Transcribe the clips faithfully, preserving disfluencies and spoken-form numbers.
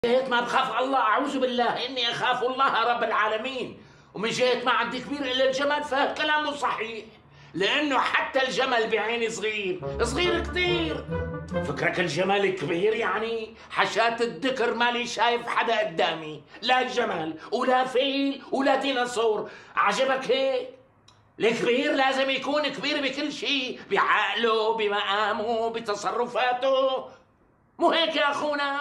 جهة ما بخاف الله، أعوذ بالله إني أخاف الله رب العالمين. ومن جهة ما عندي كبير إلا الجمل فكلامه صحيح، لأنه حتى الجمل بعيني صغير صغير كتير. فكرك الجمل كبير يعني حشات الذكر مالي شايف حدا قدامي، لا جمل ولا فيل ولا ديناصور. عجبك هيك؟ الكبير لازم يكون كبير بكل شيء، بعقله بمقامه بتصرفاته، مو هيك يا أخونا؟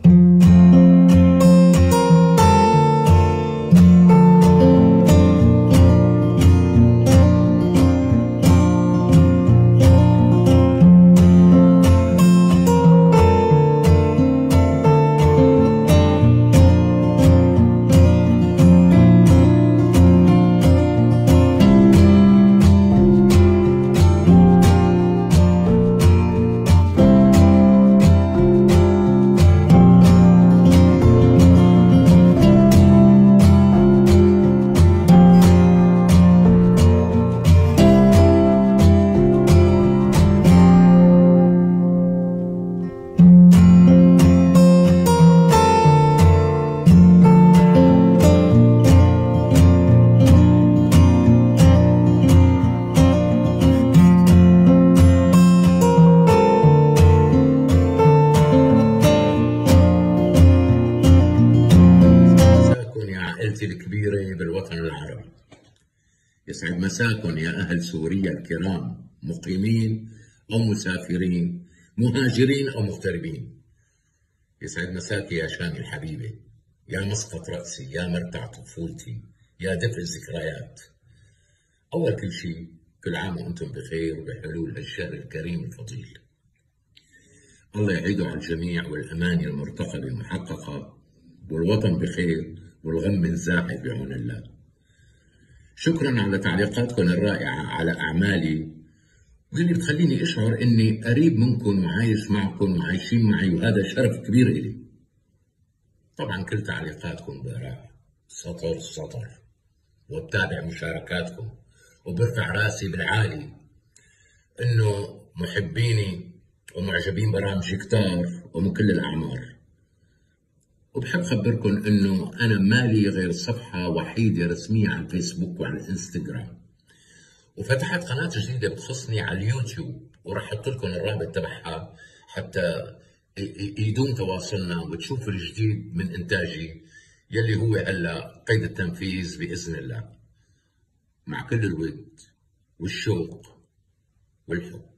الكبيرة بالوطن العربي. يسعد مساكم يا أهل سوريا الكرام، مقيمين أو مسافرين، مهاجرين أو مغتربين. يسعد مساك يا شامي الحبيبة، يا مسقط رأسي، يا مرتع طفولتي، يا دفء الذكريات. أول كل شيء كل عام وأنتم بخير وبحلول هالشهر الكريم الفضيل. الله يعيده على الجميع والأماني المرتقبة محققة، والوطن بخير والغم الزاحف بعون الله. شكرا على تعليقاتكم الرائعة على أعمالي، واللي بتخليني أشعر إني قريب منكم وعايش معكم وعايشين معي، وهذا شرف كبير إلي. طبعا كل تعليقاتكم بقراها سطر سطر، وبتابع مشاركاتكم، وبرفع راسي بالعالي إنه محبيني ومعجبين برامجي كتار ومن كل الأعمار. وبحب خبركم انه انا مالي غير صفحه وحيده رسميه على الفيسبوك وعلى الانستغرام، وفتحت قناه جديده بتخصني على اليوتيوب، وراح احط لكم الرابط تبعها حتى يدوم تواصلنا وتشوفوا الجديد من انتاجي يلي هو هلا قيد التنفيذ باذن الله، مع كل الود والشوق والحب.